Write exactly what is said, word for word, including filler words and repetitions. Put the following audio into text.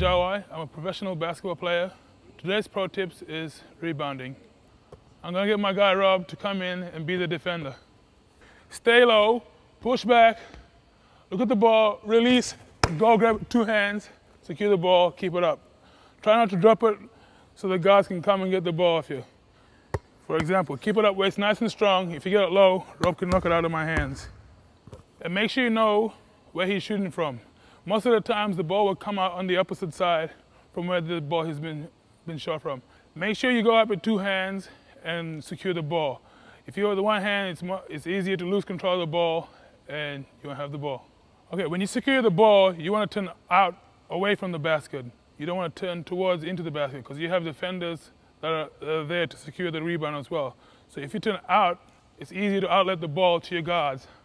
Jawai. I'm a professional basketball player. Today's pro tips is rebounding. I'm gonna get my guy Rob to come in and be the defender. Stay low, push back, look at the ball, release, go grab two hands, secure the ball, keep it up. Try not to drop it so the guards can come and get the ball off you. For example, keep it up where it's nice and strong. If you get it low, Rob can knock it out of my hands. And make sure you know where he's shooting from. Most of the times the ball will come out on the opposite side from where the ball has been, been shot from. Make sure you go up with two hands and secure the ball. If you have the one hand, it's, more, it's easier to lose control of the ball and you won't have the ball. Okay, when you secure the ball, you want to turn out away from the basket. You don't want to turn towards into the basket because you have defenders that are, that are there to secure the rebound as well. So if you turn out, it's easier to outlet the ball to your guards.